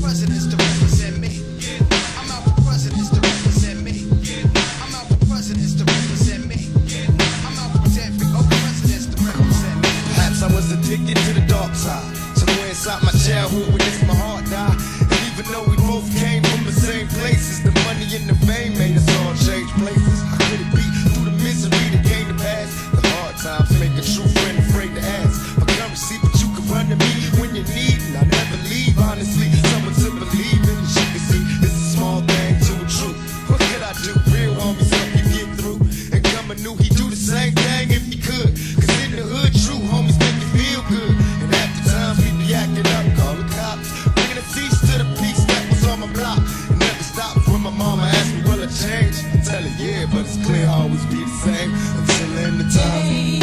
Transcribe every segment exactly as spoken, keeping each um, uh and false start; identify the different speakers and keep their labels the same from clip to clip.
Speaker 1: presidents to represent me. I'm out for presidents to represent me. I'm out for presidents to represent me. I'm out for presidents to represent me.
Speaker 2: Perhaps I was addicted to the dark side. Somewhere inside my childhood witness my heart die. And even though we both came from the same places, the money and the fame made us all change places. How could it be through the misery that came to pass? The hard times make a true friend afraid to ask for currency, but you can run to me when you need, and I never leave. Honestly, someone to believe in. As you can see, it's a small thing to a truth. What could I do? Real homies help you get through. And Gummer knew he'd do the same thing if he could. Cause in the hood, true homies make you feel good. And half the times we be acting up, call the cops, bringing a cease to the peace that was on my block. It never stopped when my mama asked me, will it change? I tell her, yeah, but it's clear I'll always be the same until the end of time.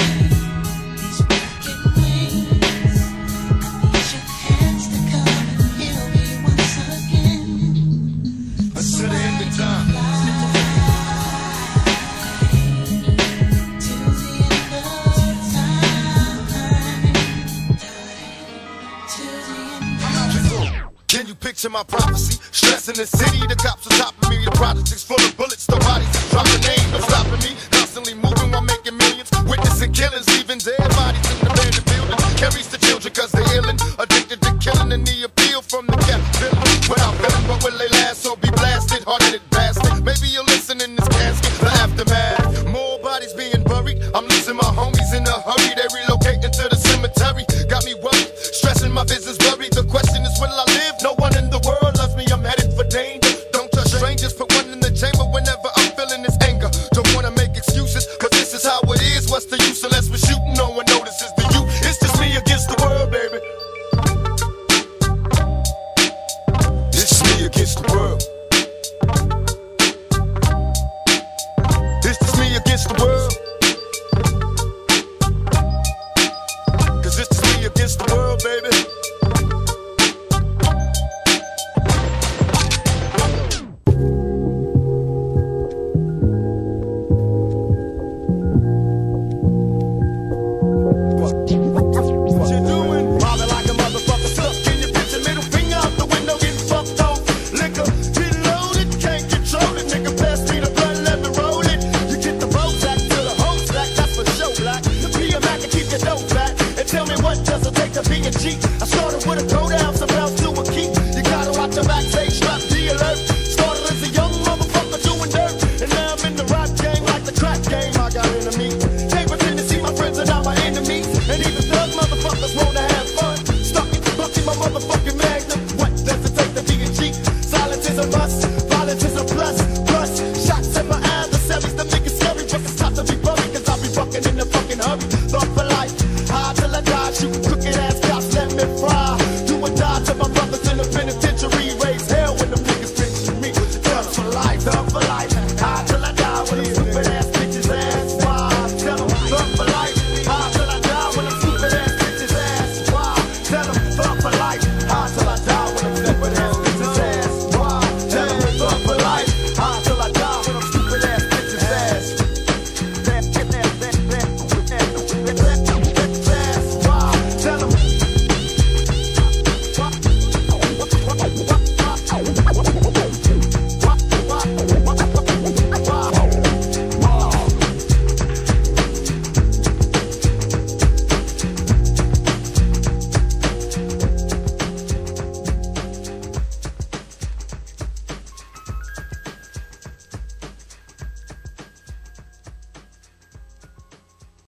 Speaker 2: Can you picture my prophecy? Stressing the city, the cops on top of me, the projects full of bullets, the bodies dropping names, no stopping me. Constantly moving while making millions, witnessing killings, leaving dead bodies in the abandoned building. Carries